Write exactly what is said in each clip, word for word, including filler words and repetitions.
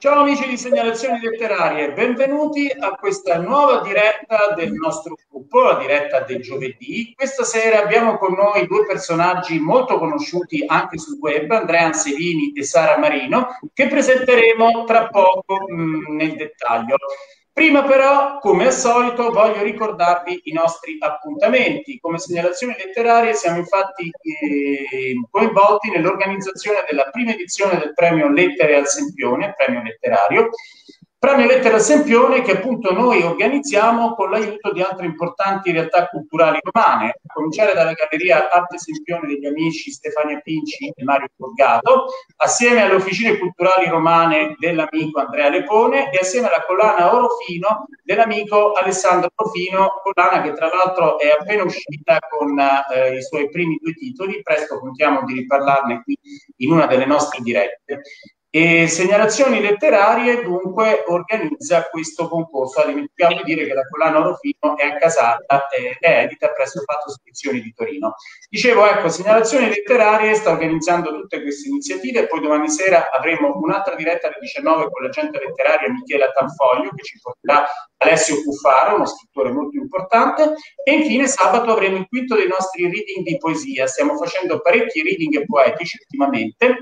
Ciao amici di Segnalazioni Letterarie, benvenuti a questa nuova diretta del nostro gruppo, la diretta del giovedì. Questa sera abbiamo con noi due personaggi molto conosciuti anche sul web, Andrea Ansevini e Sara Marino, che presenteremo tra poco mh, nel dettaglio. Prima però, come al solito, voglio ricordarvi i nostri appuntamenti. Come Segnalazioni Letterarie siamo infatti eh, coinvolti nell'organizzazione della prima edizione del premio Lettere al Sempione, premio letterario. Premio Lettere al Sempione che appunto noi organizziamo con l'aiuto di altre importanti realtà culturali romane, a cominciare dalla Galleria Arte Sempione degli amici Stefania Pinci e Mario Borgato, assieme alle officine culturali romane dell'amico Andrea Lepone e assieme alla collana Orofino dell'amico Alessandro Orofino, collana che tra l'altro è appena uscita con eh, i suoi primi due titoli. Presto contiamo di riparlarne qui in una delle nostre dirette. E Segnalazioni Letterarie dunque organizza questo concorso. Ah, dimentichiamo di dire che la collana Orofino è accasata, è, è edita presso Fatto Spedizioni di Torino. Dicevo, ecco, Segnalazioni Letterarie sta organizzando tutte queste iniziative e poi domani sera avremo un'altra diretta alle diciannove con l'agente letteraria Michela Tanfoglio che ci porterà Alessio Cuffaro, uno scrittore molto importante, e infine sabato avremo il quinto dei nostri reading di poesia. Stiamo facendo parecchi reading poetici ultimamente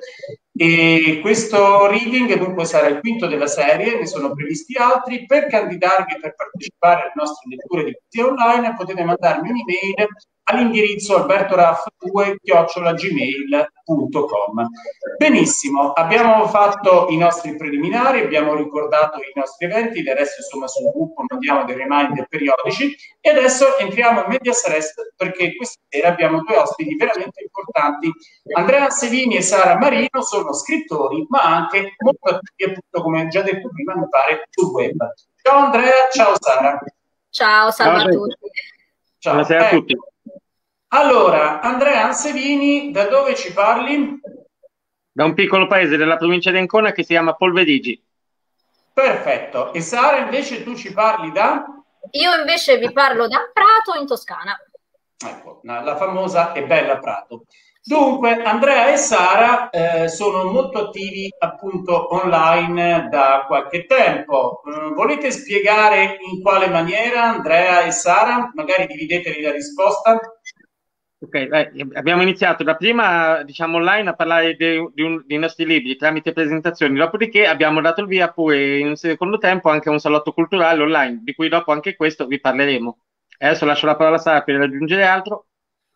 e questo reading dunque sarà il quinto della serie, ne sono previsti altri. Per candidarvi per partecipare alle nostre letture di poesia online potete mandarmi un'email all'indirizzo albertoraff due chiocciola gmail punto com. Benissimo, abbiamo fatto i nostri preliminari, abbiamo ricordato i nostri eventi, del resto insomma sul gruppo mandiamo dei reminder periodici e adesso entriamo in medias res perché questa sera abbiamo due ospiti veramente importanti. Andrea Ansevini e Sara Marino sono scrittori ma anche molto attivi, appunto come già detto prima mi pare, sul web. Ciao Andrea, ciao Sara. Ciao, salve a tutti. Ciao. Buonasera a eh, tutti. Allora, Andrea Ansevini, da dove ci parli? Da un piccolo paese della provincia di Ancona che si chiama Polvedigi. Perfetto. E Sara, invece tu ci parli da? Io invece vi parlo da Prato, in Toscana. Ecco, la famosa e bella Prato. Dunque, Andrea e Sara eh, sono molto attivi appunto online da qualche tempo. Mm, volete spiegare in quale maniera, Andrea e Sara? Magari dividetevi la risposta. Ok, eh, abbiamo iniziato da prima, diciamo, online a parlare de, di un, dei nostri libri tramite presentazioni, dopodiché abbiamo dato il via pure in un secondo tempo anche a un salotto culturale online, di cui dopo anche questo vi parleremo. E adesso lascio la parola a Sara per aggiungere altro.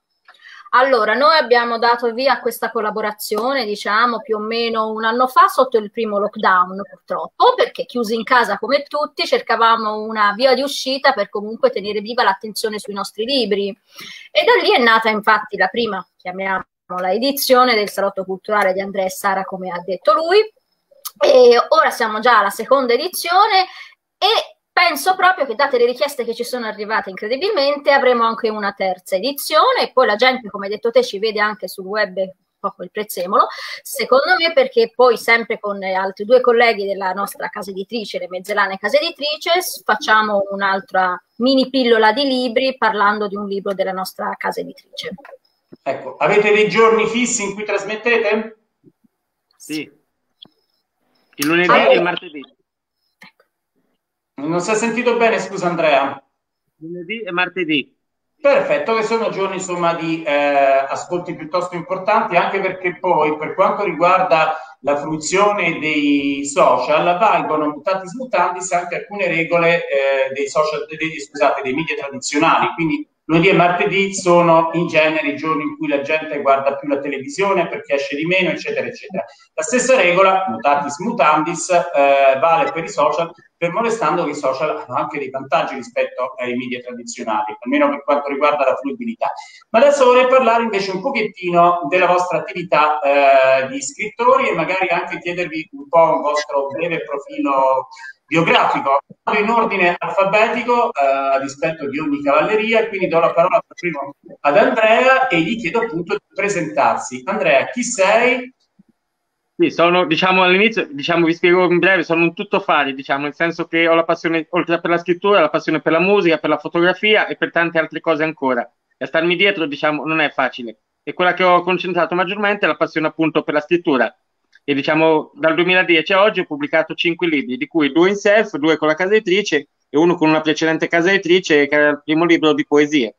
Allora, noi abbiamo dato via a questa collaborazione, diciamo, più o meno un anno fa sotto il primo lockdown, purtroppo, perché chiusi in casa come tutti, cercavamo una via di uscita per comunque tenere viva l'attenzione sui nostri libri. E da lì è nata infatti la prima, chiamiamola edizione, del Salotto Culturale di Andrea e Sara, come ha detto lui. E ora siamo già alla seconda edizione e penso proprio che, date le richieste che ci sono arrivate incredibilmente, avremo anche una terza edizione e poi la gente, come hai detto te, ci vede anche sul web un po' quel prezzemolo, secondo me, perché poi sempre con altri due colleghi della nostra casa editrice, le Mezzelane Casa Editrice, facciamo un'altra mini pillola di libri parlando di un libro della nostra casa editrice. Ecco, avete dei giorni fissi in cui trasmettete? Sì, il lunedì allora, e il martedì. Non si è sentito bene, scusa Andrea. Lunedì e martedì. Perfetto, che sono giorni insomma di eh, ascolti piuttosto importanti, anche perché poi per quanto riguarda la fruizione dei social valgono mutatis mutandis anche alcune regole eh, dei social, dei, scusate, dei media tradizionali, quindi lunedì e martedì sono in genere i giorni in cui la gente guarda più la televisione perché esce di meno, eccetera, eccetera. La stessa regola, mutatis mutandis, eh, vale per i social, fermo restando che i social hanno anche dei vantaggi rispetto ai media tradizionali, almeno per quanto riguarda la fruibilità. Ma adesso vorrei parlare invece un pochettino della vostra attività eh, di scrittori e magari anche chiedervi un po' un vostro breve profilo biografico, in ordine alfabetico eh, a dispetto di ogni cavalleria, quindi do la parola prima ad Andrea e gli chiedo appunto di presentarsi. Andrea, chi sei? Sì, sono, diciamo, all'inizio, diciamo, vi spiego in breve, sono un tuttofare, diciamo, nel senso che ho la passione, oltre per la scrittura, la passione per la musica, per la fotografia e per tante altre cose ancora. E a starmi dietro, diciamo, non è facile. E quella che ho concentrato maggiormente è la passione appunto per la scrittura. E diciamo dal duemiladieci a oggi ho pubblicato cinque libri, di cui due in self, due con la casa editrice e uno con una precedente casa editrice che era il primo libro di poesie.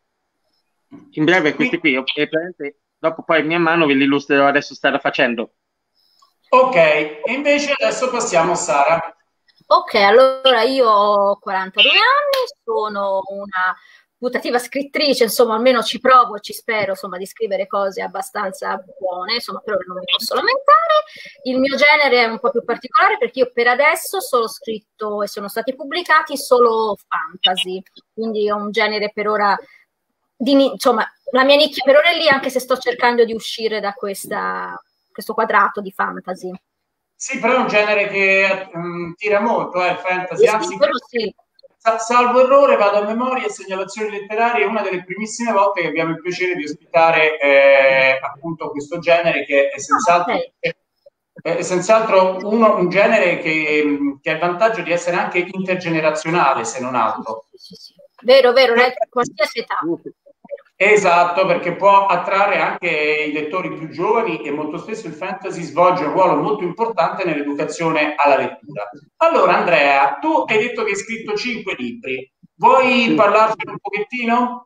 In breve questi qui, e dopo poi man mano ve li illustrerò adesso strada facendo. Ok, e invece adesso passiamo a Sara. Ok, allora io ho quarantadue anni, sono una putativa scrittrice, insomma almeno ci provo e ci spero insomma di scrivere cose abbastanza buone, insomma però non mi posso lamentare. Il mio genere è un po' più particolare perché io per adesso solo scritto e sono stati pubblicati solo fantasy, quindi ho un genere per ora, di, insomma la mia nicchia per ora è lì, anche se sto cercando di uscire da questa, questo quadrato di fantasy. Sì, però è un genere che um, tira molto, eh, il fantasy, sì, anzi, sì, sì. salvo errore, vado a memoria e segnalazioni letterarie, è una delle primissime volte che abbiamo il piacere di ospitare eh, appunto questo genere che è senz'altro, ah, okay. è senz'altro uno, un genere che, che ha il vantaggio di essere anche intergenerazionale, se non altro. Sì, sì, sì. Vero, vero, per qualsiasi età. Esatto, perché può attrarre anche i lettori più giovani e molto spesso il fantasy svolge un ruolo molto importante nell'educazione alla lettura. Allora Andrea, tu hai detto che hai scritto cinque libri, vuoi sì. parlarci un pochettino?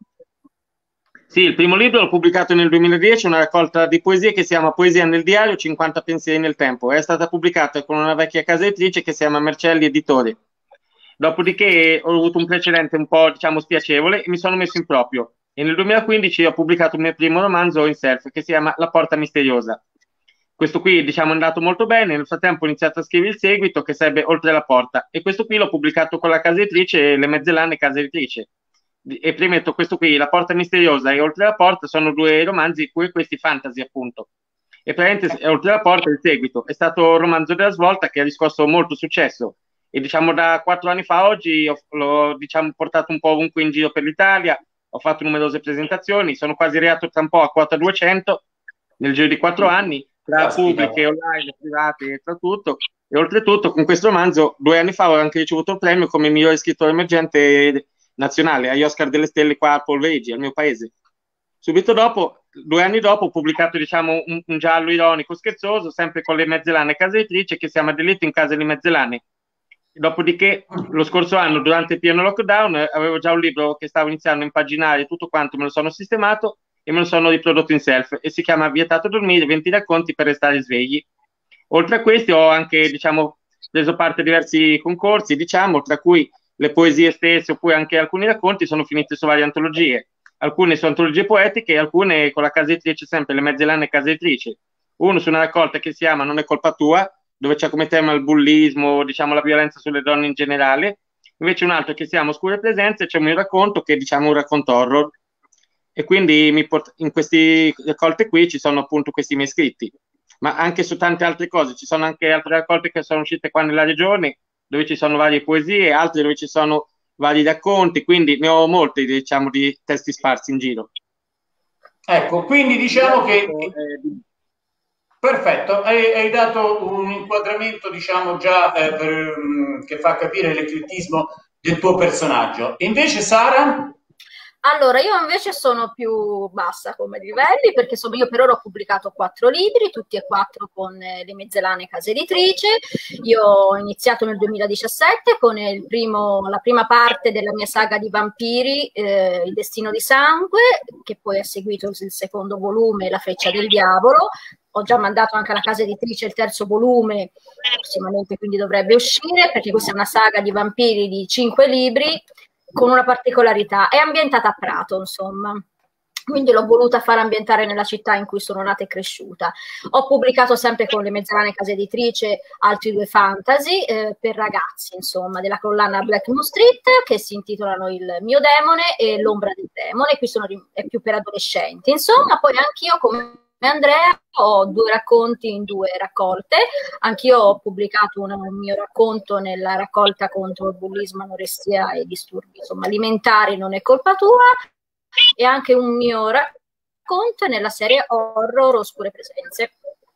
Sì, il primo libro l'ho pubblicato nel duemiladieci, una raccolta di poesie che si chiama Poesia nel diario, cinquanta pensieri nel tempo. È stata pubblicata con una vecchia casa editrice che si chiama Mercelli Editori. Dopodiché ho avuto un precedente un po', diciamo, spiacevole e mi sono messo in proprio. E nel duemilaquindici ho pubblicato il mio primo romanzo in self che si chiama La porta misteriosa. Questo qui, diciamo, è andato molto bene. Nel frattempo ho iniziato a scrivere il seguito che sarebbe Oltre la porta. E questo qui l'ho pubblicato con la casa editrice Le Mezzellane Casa Editrice. E premetto, questo qui, La porta misteriosa e Oltre la porta, sono due romanzi, pure questi fantasy, appunto. E praticamente Oltre la porta è il seguito. È stato un romanzo della svolta che ha riscosso molto successo. E diciamo da quattro anni fa a oggi ho, l'ho diciamo, portato un po' ovunque in giro per l'Italia, ho fatto numerose presentazioni, sono quasi arrivato tra un po' a quota duecento nel giro di quattro anni, tra pubbliche, online, private e tra tutto. E oltretutto con questo romanzo due anni fa ho anche ricevuto il premio come migliore scrittore emergente nazionale agli Oscar delle Stelle qua a Polvegi, al mio paese. Subito dopo, due anni dopo, ho pubblicato diciamo, un, un giallo ironico scherzoso, sempre con Le Mezzellane Casa Editrice, che si chiama Delitto in Casa di Mezzellane. Dopodiché, lo scorso anno, durante il pieno lockdown, avevo già un libro che stavo iniziando a impaginare, tutto quanto me lo sono sistemato e me lo sono riprodotto in self, e si chiama Vietato dormire, venti racconti per restare svegli. Oltre a questi ho anche, diciamo, preso parte a diversi concorsi, diciamo, tra cui le poesie stesse, oppure anche alcuni racconti sono finiti su varie antologie. Alcune su antologie poetiche e alcune con la casa editrice, sempre Le Mezzellane Casa Editrice. Uno su una raccolta che si chiama Non è colpa tua, dove c'è come tema il bullismo, diciamo la violenza sulle donne in generale. Invece un altro che si chiama Oscure Presenze, c'è un mio racconto che è diciamo un racconto horror. E quindi mi port- in queste raccolte qui ci sono appunto questi miei scritti. Ma anche su tante altre cose, ci sono anche altre raccolte che sono uscite qua nella regione, dove ci sono varie poesie, altre dove ci sono vari racconti, quindi ne ho molti, diciamo, di testi sparsi in giro. Ecco, quindi diciamo che... Perfetto, hai, hai dato un inquadramento, diciamo, già eh, per, che fa capire l'eclettismo del tuo personaggio. E invece Sara? Allora, io invece sono più bassa come livelli, perché insomma io per ora ho pubblicato quattro libri, tutti e quattro con eh, Le Mezzellane Casa Editrice. Io ho iniziato nel duemiladiciassette con il primo, la prima parte della mia saga di vampiri, eh, Il Destino di Sangue, che poi ha seguito il secondo volume, La Freccia del Diavolo. Ho già mandato anche alla casa editrice il terzo volume, prossimamente quindi dovrebbe uscire, perché questa è una saga di vampiri di cinque libri, con una particolarità, è ambientata a Prato, insomma. Quindi l'ho voluta far ambientare nella città in cui sono nata e cresciuta. Ho pubblicato sempre con Le Mezzellane Casa Editrice altri due fantasy eh, per ragazzi, insomma, della collana Black Moon Street, che si intitolano Il mio demone e L'ombra del demone, qui sono è più per adolescenti. Insomma, poi anch'io come Andrea ho due racconti in due raccolte, anch'io ho pubblicato un, un mio racconto nella raccolta contro il bullismo, anoressia e disturbi insomma, alimentari, Non è colpa tua, e anche un mio racconto nella serie horror Oscure Presenze.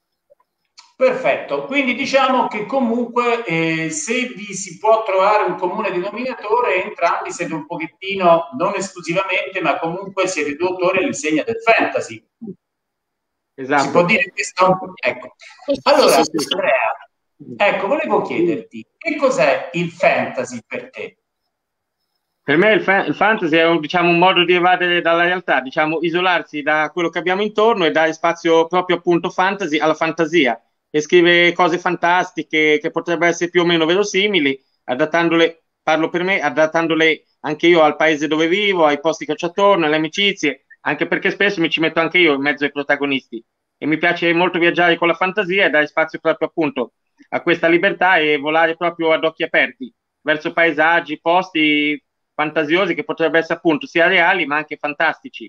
Perfetto, quindi diciamo che comunque eh, se vi si può trovare un comune denominatore, entrambi siete un pochettino, non esclusivamente, ma comunque siete due autori all'insegna del fantasy. Esatto. Si può dire questo? Ecco. Allora, Andrea, ecco, volevo chiederti, che cos'è il fantasy per te? Per me il, fa il fantasy è un, diciamo, un modo di evadere dalla realtà, diciamo, isolarsi da quello che abbiamo intorno e dare spazio proprio appunto fantasy alla fantasia e scrivere cose fantastiche che potrebbero essere più o meno verosimili, adattandole, parlo per me, adattandole anche io al paese dove vivo, ai posti che ho attorno, alle amicizie, anche perché spesso mi ci metto anche io in mezzo ai protagonisti e mi piace molto viaggiare con la fantasia e dare spazio proprio appunto a questa libertà e volare proprio ad occhi aperti verso paesaggi, posti fantasiosi che potrebbero essere appunto sia reali ma anche fantastici.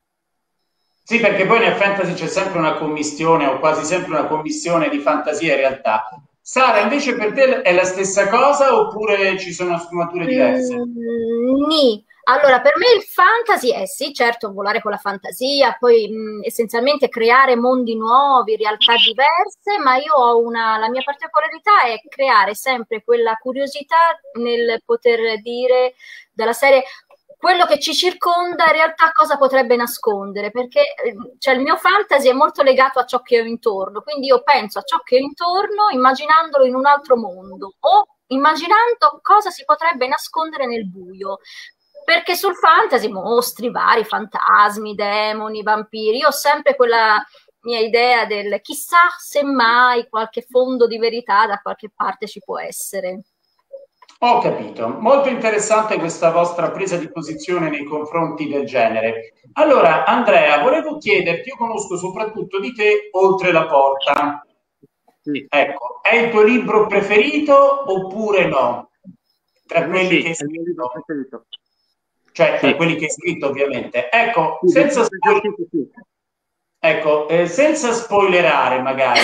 Sì, perché poi nel fantasy c'è sempre una commistione o quasi sempre una commistione di fantasia e realtà. Sara, invece per te è la stessa cosa oppure ci sono sfumature diverse? Mm, nì. Allora, per me il fantasy è sì, certo, volare con la fantasia, poi mh, essenzialmente creare mondi nuovi, realtà diverse, ma io ho una, la mia particolarità è creare sempre quella curiosità nel poter dire dalla serie quello che ci circonda in realtà cosa potrebbe nascondere, perché cioè, il mio fantasy è molto legato a ciò che ho intorno, quindi io penso a ciò che ho intorno immaginandolo in un altro mondo o immaginando cosa si potrebbe nascondere nel buio. Perché sul fantasy, mostri, vari fantasmi, demoni, vampiri, io ho sempre quella mia idea del chissà se mai qualche fondo di verità da qualche parte ci può essere. Ho capito, molto interessante questa vostra presa di posizione nei confronti del genere. Allora, Andrea, volevo chiederti, io conosco soprattutto di te Oltre la porta. Sì. Ecco, è il tuo libro preferito oppure no? Tra quelli sì, che hai scritto. Cioè, tra sì. quelli che hai scritto, ovviamente. Ecco, sì, senza, spoiler... sì. ecco eh, senza spoilerare magari,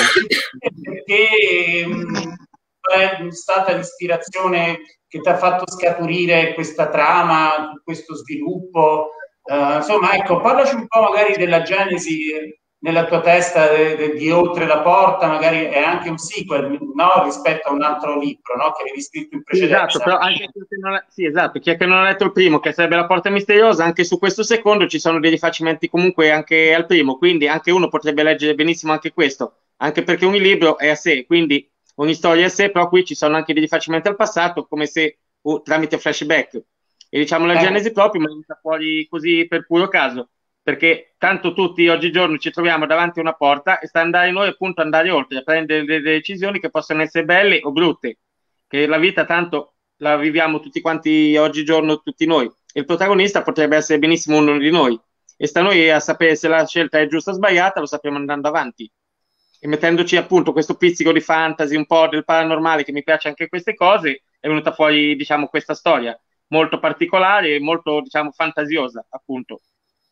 perché mh, è stata l'ispirazione che ti ha fatto scaturire questa trama, questo sviluppo. Uh, insomma, ecco, parlaci un po' magari della genesi nella tua testa de, de, di Oltre la porta, magari è anche un sequel, no? Rispetto a un altro libro, no? Che avevi scritto in precedenza. Sì, esatto, però anche chi non ha, sì, esatto, chi è che non ha letto il primo, che sarebbe La porta misteriosa, anche su questo secondo ci sono dei rifacimenti comunque anche al primo, quindi anche uno potrebbe leggere benissimo anche questo, anche perché ogni libro è a sé, quindi ogni storia è a sé, però qui ci sono anche dei rifacimenti al passato, come se uh, tramite flashback. E diciamo la eh. genesi proprio, ma è venuta fuori così per puro caso. Perché tanto tutti oggigiorno ci troviamo davanti a una porta e sta andare noi appunto andare oltre, a prendere delle decisioni che possono essere belle o brutte, che la vita tanto la viviamo tutti quanti oggigiorno, tutti noi. E il protagonista potrebbe essere benissimo uno di noi e sta a noi a sapere se la scelta è giusta o sbagliata, lo sapremo andando avanti. E mettendoci appunto questo pizzico di fantasy, un po' del paranormale, che mi piace anche queste cose, è venuta fuori diciamo questa storia molto particolare e molto diciamo fantasiosa appunto.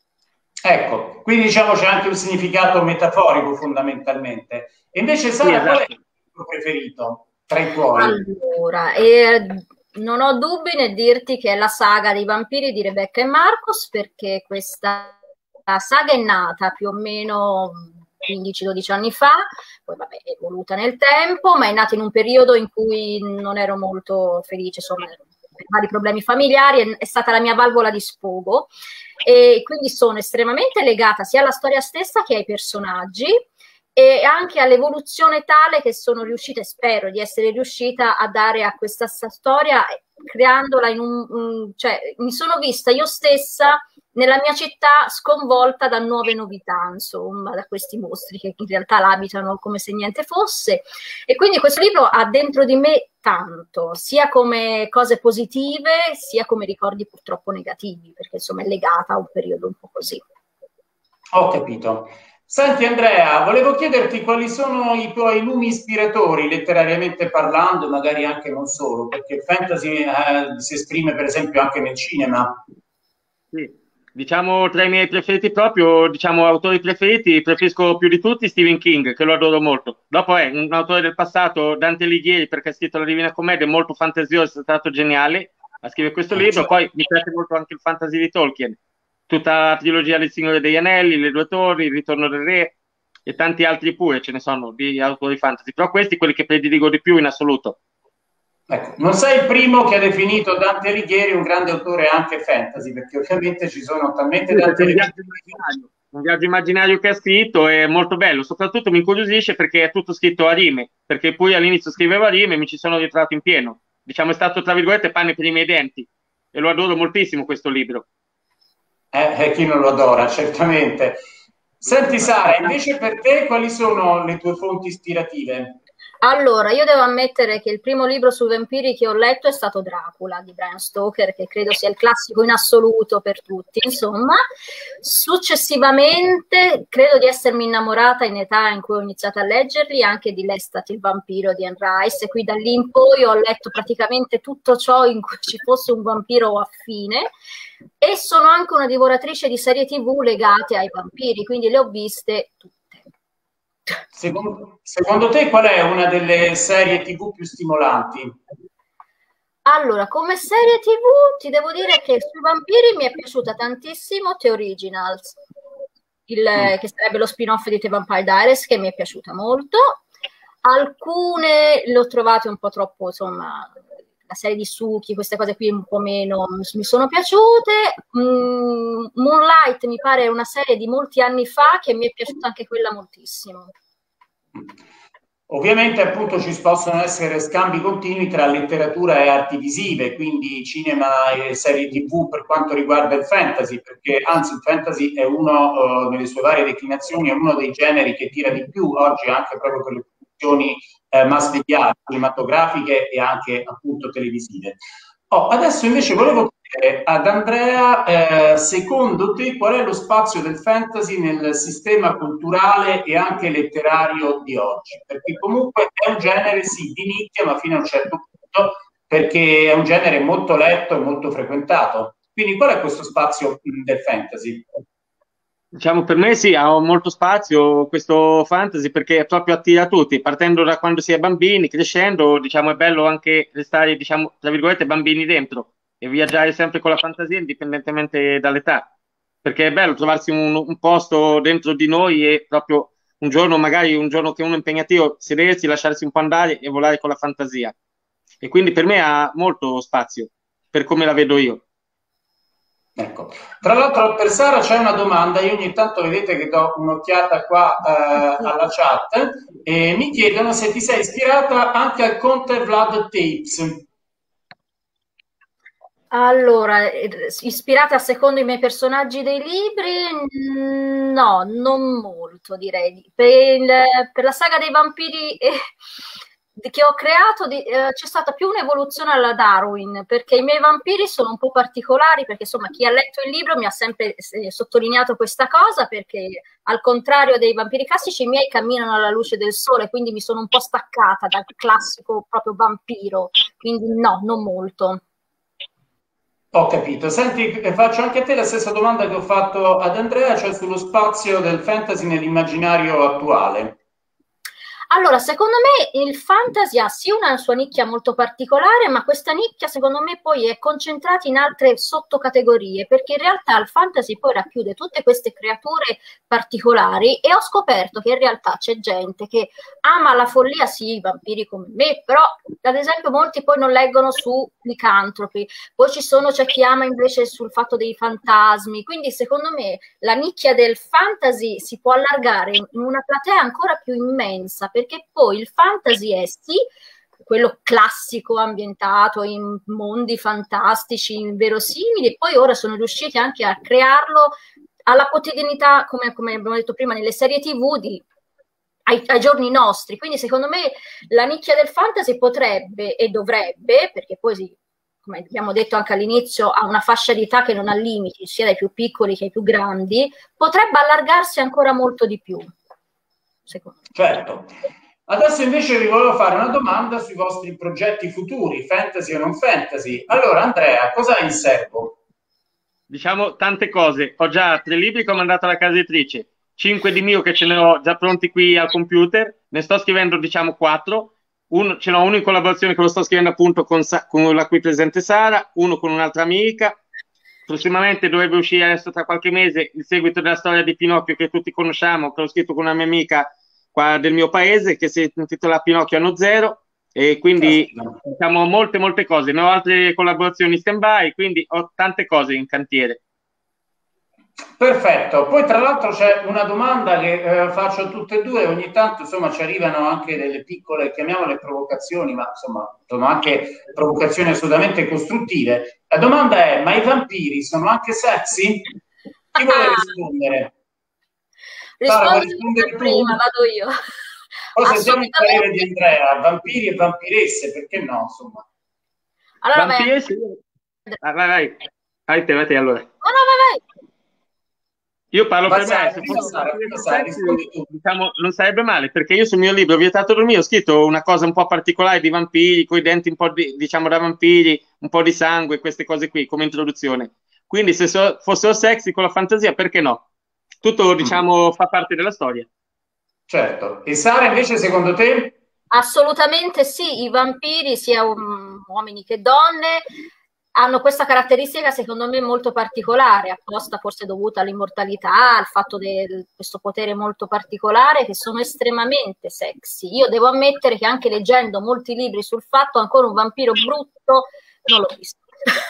Ecco, quindi diciamo c'è anche un significato metaforico fondamentalmente. E invece Sara, sì, esatto. Qual è il tuo preferito tra i tuoi? Allora, eh, non ho dubbi nel dirti che è la saga dei vampiri di Rebecca e Marcos, perché questa saga è nata più o meno quindici dodici anni fa, poi vabbè è evoluta nel tempo, ma è nata in un periodo in cui non ero molto felice, insomma, per vari problemi familiari, è stata la mia valvola di sfogo. E quindi sono estremamente legata sia alla storia stessa che ai personaggi e anche all'evoluzione tale che sono riuscita, e spero di essere riuscita a dare a questa storia, creandola in un, un cioè mi sono vista io stessa nella mia città sconvolta da nuove novità, insomma, da questi mostri che in realtà l'abitano come se niente fosse. E quindi questo libro ha dentro di me tanto, sia come cose positive, sia come ricordi purtroppo negativi, perché insomma è legata a un periodo un po' così. Ho capito. Senti Andrea, volevo chiederti quali sono i tuoi lumi ispiratori, letterariamente parlando, magari anche non solo, perché il fantasy eh, si esprime per esempio anche nel cinema. Sì. Diciamo tra i miei preferiti proprio, diciamo autori preferiti, preferisco più di tutti Stephen King, che lo adoro molto. Dopo è un autore del passato, Dante Alighieri, perché ha scritto la Divina Commedia, è molto fantasioso, è stato geniale a scrivere questo libro. Poi mi piace molto anche il fantasy di Tolkien, tutta la trilogia del Signore degli Anelli, Le Due Torri, Il Ritorno del Re e tanti altri pure, ce ne sono di autori fantasy, però questi quelli che prediligo di più in assoluto. Ecco, non sei il primo che ha definito Dante Alighieri un grande autore anche fantasy, perché ovviamente ci sono talmente sì, tante elementi un viaggio immaginario che ha scritto, è molto bello, soprattutto mi incuriosisce perché è tutto scritto a rime, perché poi all'inizio scrivevo a rime e mi ci sono ritrovato in pieno. Diciamo, è stato, tra virgolette, pane per i miei denti, e lo adoro moltissimo questo libro. Eh, eh, chi non lo adora, certamente. Senti Sara, invece per te quali sono le tue fonti ispirative? Allora, io devo ammettere che il primo libro sui vampiri che ho letto è stato Dracula di Bram Stoker, che credo sia il classico in assoluto per tutti. Insomma, successivamente credo di essermi innamorata in età in cui ho iniziato a leggerli anche di Lestat il vampiro di Anne Rice, e qui da lì in poi ho letto praticamente tutto ciò in cui ci fosse un vampiro affine, e sono anche una divoratrice di serie tivù legate ai vampiri, quindi le ho viste tutte. Secondo, secondo te qual è una delle serie T V più stimolanti? Allora, come serie tivù ti devo dire che sui vampiri mi è piaciuta tantissimo The Originals, il, Mm. che sarebbe lo spin-off di The Vampire Diaries, che mi è piaciuta molto. Alcune le ho trovate un po' troppo, insomma, la serie di Suki, queste cose qui un po' meno mi sono piaciute. Mm, Moonlight mi pare una serie di molti anni fa che mi è piaciuta anche quella moltissimo. Ovviamente appunto ci possono essere scambi continui tra letteratura e arti visive, quindi cinema e serie T V per quanto riguarda il fantasy, perché anzi il fantasy è uno, eh, nelle sue varie declinazioni, è uno dei generi che tira di più oggi anche proprio per le produzioni eh, mass mediali, cinematografiche e anche appunto televisive. Oh, adesso invece volevo chiedere ad Andrea, eh, secondo te qual è lo spazio del fantasy nel sistema culturale e anche letterario di oggi? Perché comunque è un genere sì di nicchia, ma fino a un certo punto, perché è un genere molto letto e molto frequentato. Quindi qual è questo spazio mh, del fantasy? Diciamo, per me sì, ha molto spazio questo fantasy perché proprio attira tutti, partendo da quando si è bambini, crescendo, diciamo, è bello anche restare, diciamo, tra virgolette, bambini dentro e viaggiare sempre con la fantasia indipendentemente dall'età, perché è bello trovarsi un, un posto dentro di noi e proprio un giorno, magari un giorno che uno è impegnativo, sedersi, lasciarsi un po' andare e volare con la fantasia. E quindi per me ha molto spazio, per come la vedo io. Ecco. Tra l'altro per Sara c'è una domanda, io ogni tanto vedete che do un'occhiata qua eh, alla chat e mi chiedono se ti sei ispirata anche al Conte Vlad Tapes. Allora, eh, ispirata secondo i miei personaggi dei libri? Mm, no, non molto direi. Per, il- per la saga dei vampiri eh, di- che ho creato di- eh, c'è stata più un'evoluzione alla Darwin, perché i miei vampiri sono un po' particolari, perché insomma chi ha letto il libro mi ha sempre eh, sottolineato questa cosa, perché al contrario dei vampiri classici i miei camminano alla luce del sole, quindi mi sono un po' staccata dal classico proprio vampiro, quindi no, non molto. Ho capito. Senti, eh, faccio anche a te la stessa domanda che ho fatto ad Andrea, cioè sullo spazio del fantasy nell'immaginario attuale. Allora, secondo me il fantasy ha sì una sua nicchia molto particolare, ma questa nicchia secondo me poi è concentrata in altre sottocategorie, perché in realtà il fantasy poi racchiude tutte queste creature particolari, e ho scoperto che in realtà c'è gente che ama la follia, sì, i vampiri come me, però ad esempio molti poi non leggono su licantropi, poi ci sono, c'è chi ama invece sul fatto dei fantasmi, quindi secondo me la nicchia del fantasy si può allargare in una platea ancora più immensa, perché poi il fantasy è sì quello classico ambientato in mondi fantastici, inverosimili, e poi ora sono riusciti anche a crearlo alla quotidianità, come, come abbiamo detto prima, nelle serie tivù di, ai, ai giorni nostri. Quindi secondo me la nicchia del fantasy potrebbe e dovrebbe, perché poi si, come abbiamo detto anche all'inizio, ha una fascia di età che non ha limiti, sia dai più piccoli che ai più grandi, potrebbe allargarsi ancora molto di più, secondo me. Certo. Adesso invece vi volevo fare una domanda sui vostri progetti futuri, fantasy o non fantasy. Allora, Andrea, cosa hai in serbo? Diciamo tante cose. Ho già tre libri che ho mandato alla casa editrice, cinque di mio che ce ne ho già pronti qui al computer, ne sto scrivendo diciamo quattro, uno, ce n'ho uno in collaborazione che lo sto scrivendo appunto con, con la qui presente Sara, uno con un'altra amica. Prossimamente dovrebbe uscire adesso tra qualche mese il seguito della storia di Pinocchio che tutti conosciamo, che ho scritto con una mia amica qua del mio paese, che si intitola Pinocchio anno zero. E quindi Caspita. diciamo molte molte cose, ne ho altre collaborazioni in stand by, quindi ho tante cose in cantiere. Perfetto, poi tra l'altro c'è una domanda che eh, faccio a tutte e due, ogni tanto insomma ci arrivano anche delle piccole, chiamiamole provocazioni, ma insomma sono anche provocazioni assolutamente costruttive. La domanda è, ma i vampiri sono anche sexy? Chi vuole rispondere? Sara, vuoi rispondere tu? Prima, vado io. Poi sentiamo il parere di Andrea, vampiri e vampiresse, perché no, insomma. Allora, vampiresse? Vai, vai, vai, vai te, vai te allora. No, no, vai, vai. Io parlo per me, se fosse sexy, diciamo, non sarebbe male, perché io sul mio libro Vietato dormire ho scritto una cosa un po' particolare di vampiri, con i denti un po' di, diciamo da vampiri, un po' di sangue, queste cose qui, come introduzione. Quindi se so, fossero sexy con la fantasia, perché no? Tutto, diciamo, fa parte della storia. Certo. E Sara, invece, secondo te? Assolutamente sì, i vampiri, sia um, uomini che donne, hanno questa caratteristica secondo me molto particolare, apposta forse dovuta all'immortalità, al fatto di questo potere molto particolare, che sono estremamente sexy. Io devo ammettere che anche leggendo molti libri sul fatto, ancora un vampiro brutto non l'ho visto.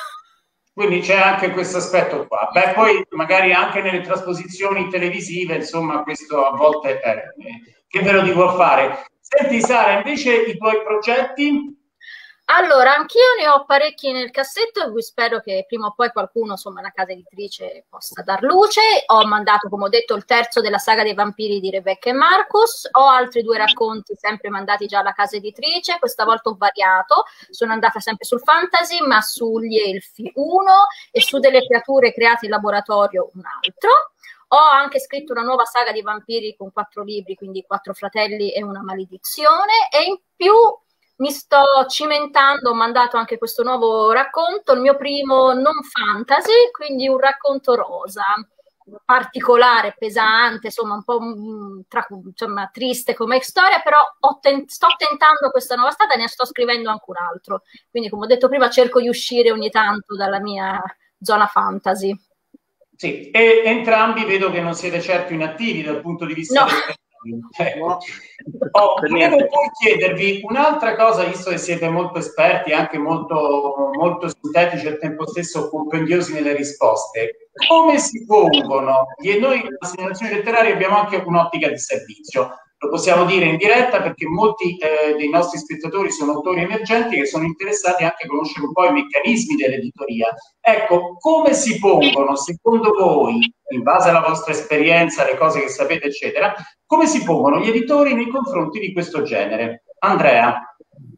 Quindi c'è anche questo aspetto qua. Beh, poi magari anche nelle trasposizioni televisive, insomma, questo a volte è, che ve lo dico a fare. Senti Sara, invece i tuoi progetti? Allora, anch'io ne ho parecchi nel cassetto e spero che prima o poi qualcuno, insomma, una casa editrice possa dar luce. Ho mandato, come ho detto, il terzo della saga dei vampiri di Rebecca e Marcus. Ho altri due racconti sempre mandati già alla casa editrice. Questa volta ho variato. Sono andata sempre sul fantasy, ma sugli elfi uno e su delle creature create in laboratorio un altro. Ho anche scritto una nuova saga di vampiri con quattro libri, quindi quattro fratelli e una maledizione. E in più mi sto cimentando, ho mandato anche questo nuovo racconto, il mio primo non fantasy, quindi un racconto rosa, particolare, pesante, insomma un po' tra, insomma, triste come storia, però ho ten- sto tentando questa nuova strada e ne sto scrivendo anche un altro. Quindi, come ho detto prima, cerco di uscire ogni tanto dalla mia zona fantasy. Sì, e entrambi vedo che non siete certo inattivi dal punto di vista no. del Ecco. Oh, volevo poi chiedervi un'altra cosa, visto che siete molto esperti, anche molto, molto sintetici e al tempo stesso compendiosi nelle risposte. Come si pongono? E noi in segnalazione letteraria abbiamo anche un'ottica di servizio. Lo possiamo dire in diretta perché molti eh, dei nostri spettatori sono autori emergenti che sono interessati anche a conoscere un po' i meccanismi dell'editoria. Ecco, come si pongono, secondo voi, in base alla vostra esperienza, le cose che sapete, eccetera, come si pongono gli editori nei confronti di questo genere? Andrea.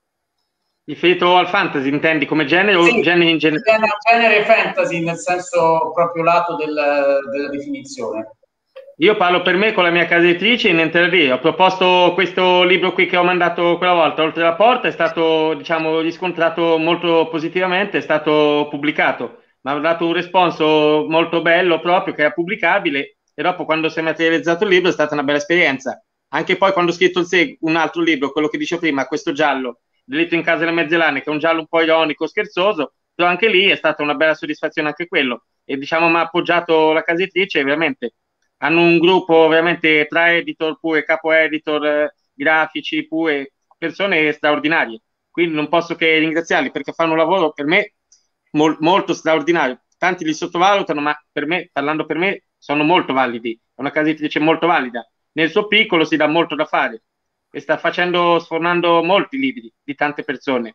Riferito al fantasy, intendi come genere sì, o genere in generale? Genere fantasy nel senso proprio lato del, della definizione. Io parlo per me con la mia casa editrice in niente da dire. Ho proposto questo libro qui che ho mandato quella volta, Oltre la porta, è stato, diciamo, riscontrato molto positivamente, è stato pubblicato. Mi ha dato un responso molto bello proprio, che era pubblicabile, e dopo quando si è materializzato il libro è stata una bella esperienza. Anche poi quando ho scritto il seg- un altro libro, quello che dicevo prima, questo giallo, Delitto in casa delle Mezzalane, che è un giallo un po' ironico, scherzoso, però anche lì è stata una bella soddisfazione anche quello. E diciamo mi ha appoggiato la casa editrice, veramente. Hanno un gruppo veramente tra editor, pure capo editor, eh, grafici, pure persone straordinarie. Quindi non posso che ringraziarli perché fanno un lavoro per me mol- molto straordinario. Tanti li sottovalutano, ma per me, parlando per me, sono molto validi. È una casa editrice molto valida. Nel suo piccolo si dà molto da fare e sta facendo, sfornando molti libri di tante persone.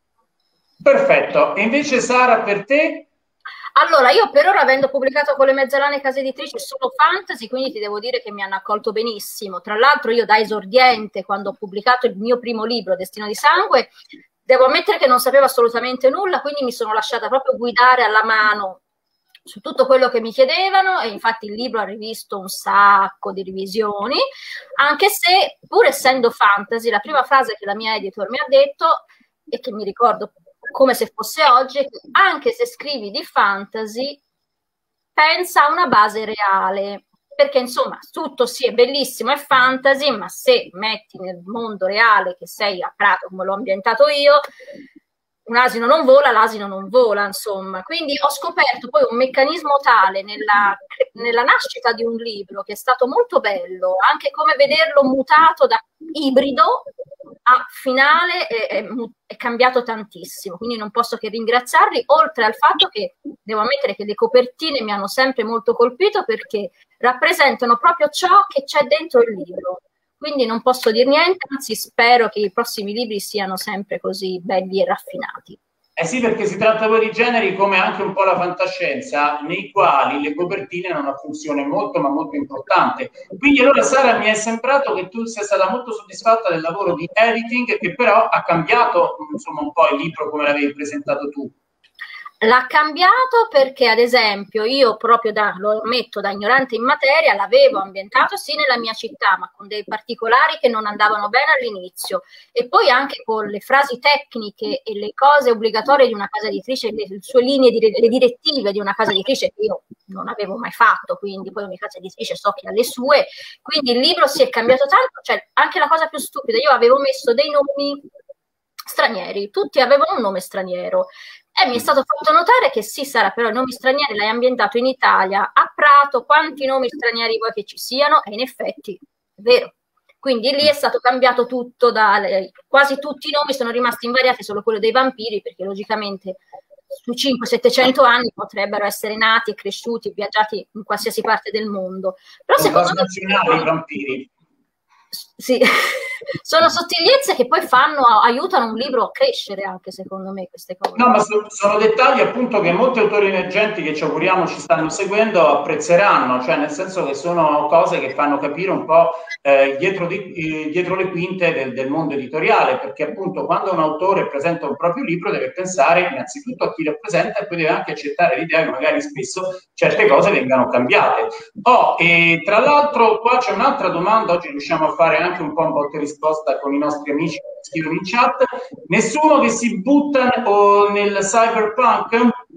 Perfetto. E invece Sara, per te? Allora, io per ora, avendo pubblicato con le Mezzalane case editrici solo fantasy, quindi ti devo dire che mi hanno accolto benissimo. Tra l'altro io da esordiente, quando ho pubblicato il mio primo libro, Destino di sangue, devo ammettere che non sapevo assolutamente nulla, quindi mi sono lasciata proprio guidare alla mano su tutto quello che mi chiedevano e infatti il libro ha rivisto un sacco di revisioni, anche se pur essendo fantasy, la prima frase che la mia editor mi ha detto e che mi ricordo come se fosse oggi, anche se scrivi di fantasy, pensa a una base reale, perché insomma tutto sì è bellissimo, è fantasy, ma se metti nel mondo reale che sei a Prato come l'ho ambientato io, un asino non vola, l'asino non vola, insomma. Quindi ho scoperto poi un meccanismo tale nella, nella nascita di un libro che è stato molto bello, anche come vederlo mutato da ibrido a finale è, è, è cambiato tantissimo, quindi non posso che ringraziarli, oltre al fatto che devo ammettere che le copertine mi hanno sempre molto colpito perché rappresentano proprio ciò che c'è dentro il libro. Quindi non posso dire niente, anzi spero che i prossimi libri siano sempre così belli e raffinati. Eh sì, perché si tratta poi di generi come anche un po' la fantascienza, nei quali le copertine hanno una funzione molto ma molto importante. Quindi allora Sara, mi è sembrato che tu sia stata molto soddisfatta del lavoro di editing, che però ha cambiato insomma un po' il libro come l'avevi presentato tu. L'ha cambiato perché, ad esempio, io proprio da, lo ammetto, da ignorante in materia, l'avevo ambientato sì nella mia città, ma con dei particolari che non andavano bene all'inizio. E poi anche con le frasi tecniche e le cose obbligatorie di una casa editrice, le, le sue linee, di, le direttive di una casa editrice che io non avevo mai fatto, quindi poi ogni casa editrice so che ha le sue. Quindi il libro si è cambiato tanto, cioè anche la cosa più stupida, io avevo messo dei nomi stranieri, tutti avevano un nome straniero. E mi è stato fatto notare che sì, Sara, però i nomi stranieri l'hai ambientato in Italia, a Prato, quanti nomi stranieri vuoi che ci siano? E in effetti è vero. Quindi lì è stato cambiato tutto, da, quasi tutti i nomi sono rimasti invariati, solo quello dei vampiri, perché logicamente sui cinquecento settecento anni potrebbero essere nati e cresciuti, viaggiati in qualsiasi parte del mondo. Però sono secondo me i vampiri. Sì, sono sottigliezze che poi fanno, aiutano un libro a crescere anche secondo me queste cose. No, ma so, sono dettagli appunto che molti autori emergenti che ci auguriamo ci stanno seguendo apprezzeranno, cioè nel senso che sono cose che fanno capire un po' eh, dietro, di, eh, dietro le quinte del, del mondo editoriale, perché appunto quando un autore presenta un proprio libro deve pensare innanzitutto a chi lo presenta e poi deve anche accettare l'idea che magari spesso certe cose vengano cambiate. Oh, e tra l'altro qua c'è un'altra domanda, oggi riusciamo a fare anche un po' un botta e risposta con i nostri amici che scrivono in chat. Nessuno che si butta o nel cyberpunk?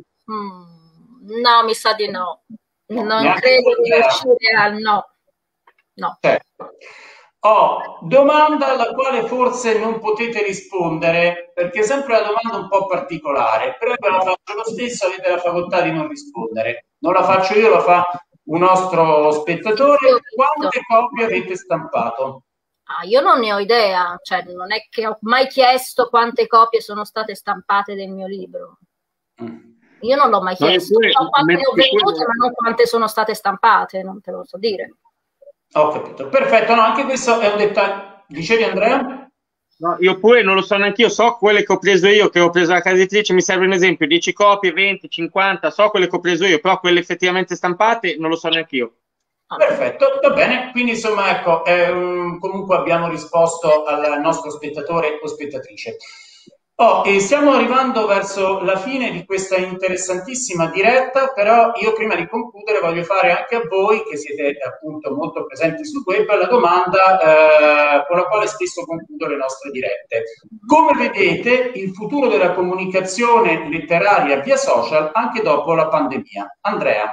Mm, no, mi sa di no. no non credo di riuscire a no. No. Certo. Oh, domanda alla quale forse non potete rispondere, perché è sempre una domanda un po' particolare, però ve la faccio lo stesso, avete la facoltà di non rispondere. Non la faccio io, la fa un nostro spettatore. Quante copie avete stampato? Ah, io non ne ho idea, cioè non è che ho mai chiesto quante copie sono state stampate del mio libro. Mm. Io non l'ho mai chiesto, no, so quante ne ho vendute, ma non quante sono state stampate, non te lo so dire. Ho capito, perfetto, no, anche questo è un dettaglio. Dicevi Andrea? No, io pure non lo so neanche io, so quelle che ho preso io, che ho preso la casa editrice, mi serve un esempio, dieci copie, venti, cinquanta, so quelle che ho preso io, però quelle effettivamente stampate non lo so neanche io. Perfetto, va bene, quindi insomma ecco, ehm, comunque abbiamo risposto al nostro spettatore o spettatrice. Oh, e stiamo arrivando verso la fine di questa interessantissima diretta, però io prima di concludere voglio fare anche a voi, che siete appunto molto presenti sul web, la domanda eh, con la quale spesso concludo le nostre dirette. Come vedete il futuro della comunicazione letteraria via social anche dopo la pandemia? Andrea?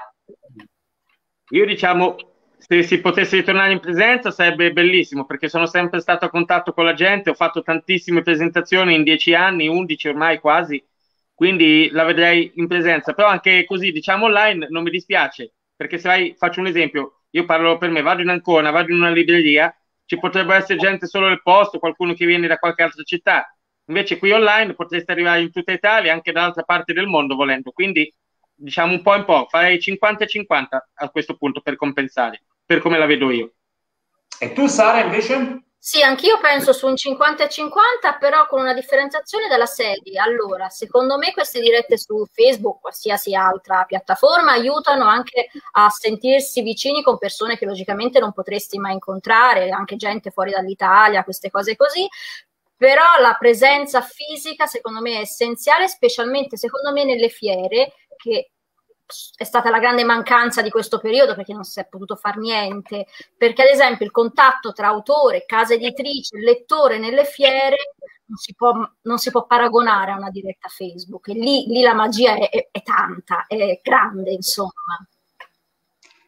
Io diciamo, se si potesse ritornare in presenza sarebbe bellissimo, perché sono sempre stato a contatto con la gente, ho fatto tantissime presentazioni in dieci anni, undici ormai quasi, quindi la vedrei in presenza, però anche così, diciamo online, non mi dispiace, perché se vai, faccio un esempio, io parlo per me, vado in Ancona, vado in una libreria, ci potrebbe essere gente solo nel posto, qualcuno che viene da qualche altra città, invece qui online potreste arrivare in tutta Italia, anche dall'altra parte del mondo volendo, quindi diciamo un po' in po', farei cinquanta e cinquanta a questo punto per compensare, per come la vedo io. E tu Sara invece? Sì, anch'io penso su un cinquanta e cinquanta, però con una differenziazione della serie. Allora, secondo me queste dirette su Facebook, qualsiasi altra piattaforma, aiutano anche a sentirsi vicini con persone che logicamente non potresti mai incontrare, anche gente fuori dall'Italia, queste cose così. Però la presenza fisica secondo me è essenziale, specialmente secondo me nelle fiere, che è stata la grande mancanza di questo periodo perché non si è potuto fare niente, perché ad esempio il contatto tra autore, casa editrice, lettore nelle fiere non si può, non si può paragonare a una diretta Facebook, e lì, lì la magia è, è, è tanta, è grande insomma.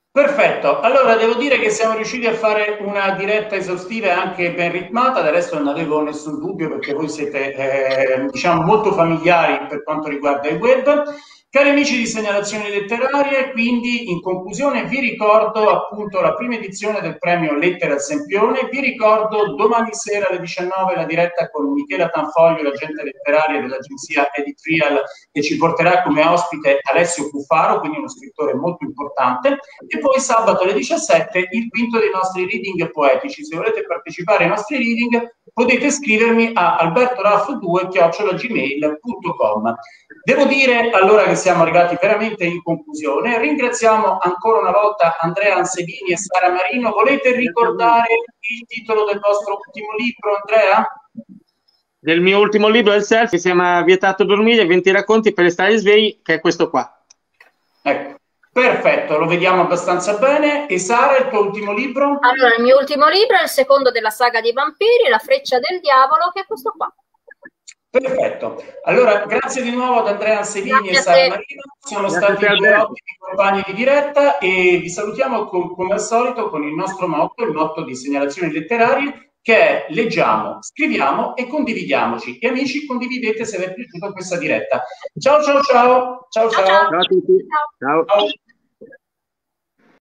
Perfetto, allora devo dire che siamo riusciti a fare una diretta esaustiva e anche ben ritmata, del resto non avevo nessun dubbio perché voi siete eh, diciamo molto familiari per quanto riguarda il web. Cari amici di Segnalazioni Letterarie, quindi in conclusione vi ricordo appunto la prima edizione del premio Lettere al Sempione, vi ricordo domani sera alle diciannove la diretta con Michela Tanfoglio, l'agente letteraria dell'agenzia Editrial, che ci porterà come ospite Alessio Cuffaro, quindi uno scrittore molto importante, e poi sabato alle diciassette il quinto dei nostri reading poetici. Se volete partecipare ai nostri reading potete scrivermi a albertoraff due chiocciola gmail punto com. Devo dire allora che siamo arrivati veramente in conclusione. Ringraziamo ancora una volta Andrea Anselini e Sara Marino. Volete ricordare il titolo del vostro ultimo libro, Andrea? Del mio ultimo libro, Il Self, che si chiama Vietato dormire, venti racconti per restare svegli, che è questo qua. Ecco, perfetto, lo vediamo abbastanza bene. E Sara, il tuo ultimo libro? Allora, il mio ultimo libro è il secondo della saga dei vampiri, La freccia del diavolo, che è questo qua. Perfetto, allora grazie di nuovo ad Andrea Anselini e Sara Marino, sono Grazie stati a te. due ottimi compagni di diretta e vi salutiamo con, come al solito con il nostro motto, il motto di Segnalazioni Letterarie, che è leggiamo, scriviamo e condividiamoci. E amici, condividete se vi è piaciuta questa diretta. Ciao ciao ciao, ciao ciao. Ciao, ciao. Ciao a tutti. Ciao. Ciao.